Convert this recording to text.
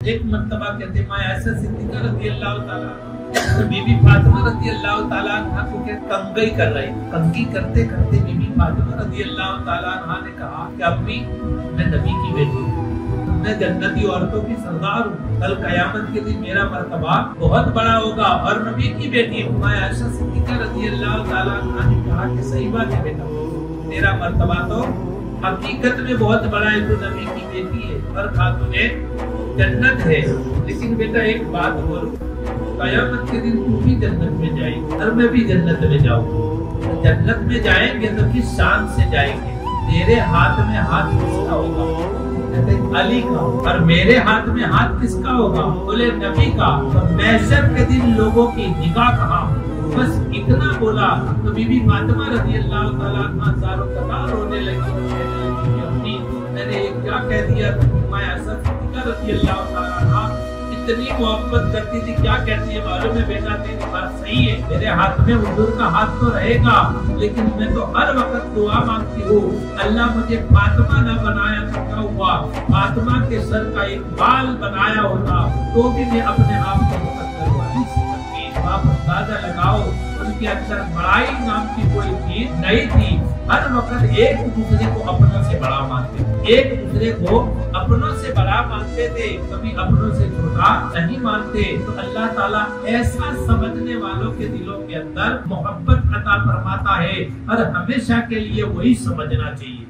एक मर्तबा कहते माँ ऐसा सिद्दीक़ा रज़ी अल्लाह ताला बीबी फातिमा रज़ी अल्लाह ताला अन्हा को कंघी कर रही, कंघी करते करते बीबी फातिमा रज़ी अल्लाह ताला अन्हा ने कहा कि अम्मी मैं नबी की बेटी हूँ, मैं जन्नती औरतों की सरदार हूँ, कल कयामत के दिन मेरा मर्तबा बहुत बड़ा होगा और नबी की बेटी हूँ। माँ ऐसा सिद्दीक़ा रज़ी अल्लाह ताला अन्हा ने कहा कि सही बात है बेटा, तेरा मर्तबा तो हकीकत में बहुत बड़ा है, तो नबी की बेटी है और खातूने जन्नत है। लेकिन बेटा एक बात बोल, कयामत के दिन तू भी जन्नत में जाएगी और मैं भी जन्नत में जाऊंगा। जन्नत में जाएंगे तो किस शान से जाएंगे? तेरे हाथ में हाथ किसका होगा? अली का। और मेरे हाथ में हाथ किसका होगा? बोले नबी का। तो महशर के दिन लोगों की निगाह कहाँ? बस इतना बोला तो बीबी फातिमा रज़ी अल्लाह ताला अन्हा ज़ारो कतार रोने लगी। मैंने ये क्या कह दिया? मैं ऐसा सिद्दीक़ा रज़ी अल्लाह ताला अन्हा इतनी मोहब्बत करती थी, क्या कहती है मालूम है बेटा? तेरी बात सही है, मेरे हाथ में हुजूर का हाथ तो रहेगा, लेकिन मैं तो हर वक्त दुआ मांगती हूँ, अल्लाह मुझे फातिमा न बनाया तो क्या हुआ? फातिमा के सर का एक बाल बनाया होता तो भी मैं अपने आप को मुकद्दर नहीं सकती। आप अंदाजा लगाओ, उनके अंदर बड़ाई नाम की कोई चीज नहीं थी। हर वक्त एक दूसरे को अपनों से बड़ा मानते, एक दूसरे को अपनों से बड़ा मानते थे, कभी अपनों से छोटा नहीं मानते। तो अल्लाह ताला ऐसा समझने वालों के दिलों के अंदर मोहब्बत अता फरमाता है और हमेशा के लिए वही समझना चाहिए।